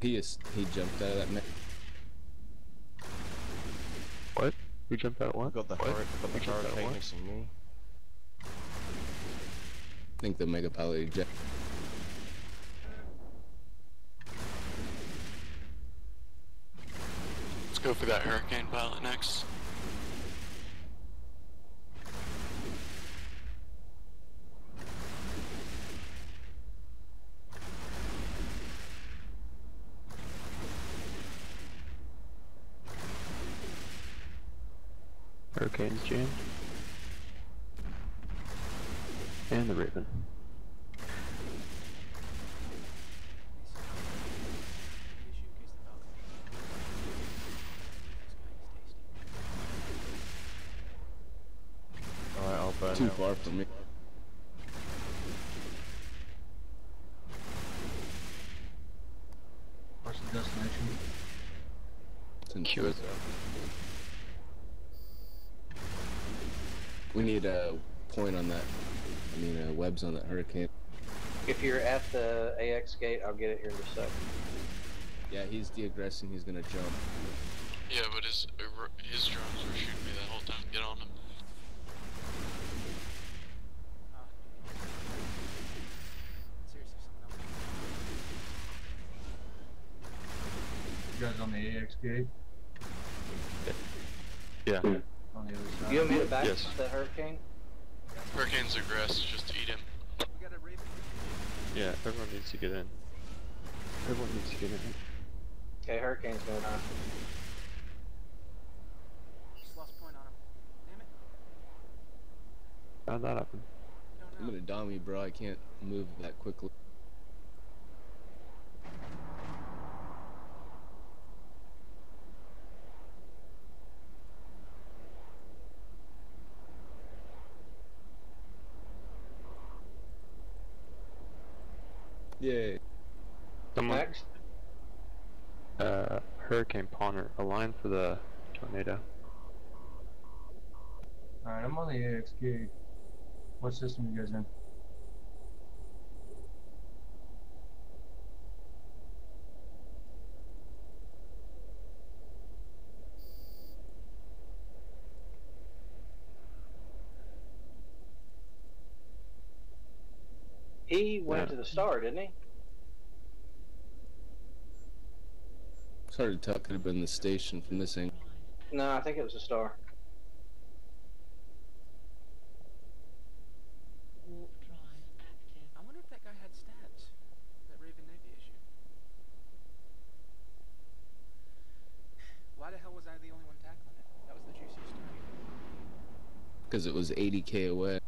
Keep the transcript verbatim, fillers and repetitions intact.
He is. He jumped out of that. What? Who jumped out? What? Got the what? hurricane. Got the Who jumped out hurricane what? next to me. I think the Mega Pilot eject. Let's go for that Hurricane Pilot next. Hurricane's jammed. And the Raven. Alright, I'll burn Too out. far from me. What's the destination? It's in Q it. We need a point on that. I mean, uh, webs on that Hurricane. If you're at the A X gate, I'll get it here in a second. Yeah, he's de-aggressing. He's gonna jump. Yeah, but his his drones were shooting me that whole time. Get on him. You guys on the A X gate? Yeah. On the other side? You want me to back Yes. the Hurricane? Hurricane's aggress, just eat him. Yeah, everyone needs to get in. Everyone needs to get in. Okay, Hurricane's going on. Just lost point on him. Damn it. How'd that happen? Don't I'm know. gonna dom you, bro. I can't move that quickly. Yay. Someone, Next. uh, Hurricane Pawner, align for the tornado. Alright, I'm on the A X gate. What system are you guys in? He went Yeah. to the star, didn't he? It's hard to tell. Could have been the station from this angle. No, I think it was a star. Warp drive active. I wonder if that guy had stats. That Raven Navy issue. Why the hell was I the only one tackling it? That was the juiciest target. Because it was eighty K away.